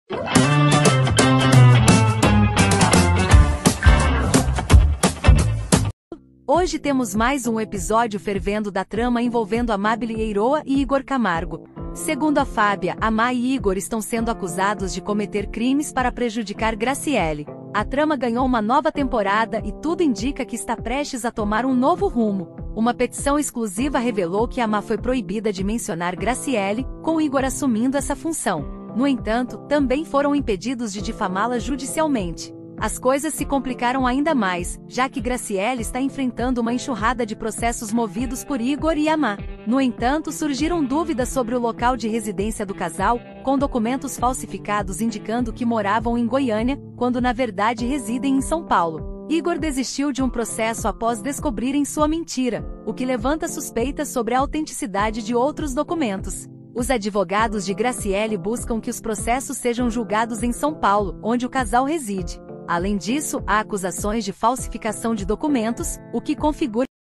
Hoje temos mais um episódio fervendo da trama envolvendo Amábile Eiroa e Igor Camargo. Segundo a Fábia, Amá e Igor estão sendo acusados de cometer crimes para prejudicar Graciele. A trama ganhou uma nova temporada e tudo indica que está prestes a tomar um novo rumo. Uma petição exclusiva revelou que Amá foi proibida de mencionar Graciele, com Igor assumindo essa função. No entanto, também foram impedidos de difamá-la judicialmente. As coisas se complicaram ainda mais, já que Graciele está enfrentando uma enxurrada de processos movidos por Igor e Amá. No entanto, surgiram dúvidas sobre o local de residência do casal, com documentos falsificados indicando que moravam em Goiânia, quando na verdade residem em São Paulo. Igor desistiu de um processo após descobrirem sua mentira, o que levanta suspeitas sobre a autenticidade de outros documentos. Os advogados de Graciele buscam que os processos sejam julgados em São Paulo, onde o casal reside. Além disso, há acusações de falsificação de documentos, o que configura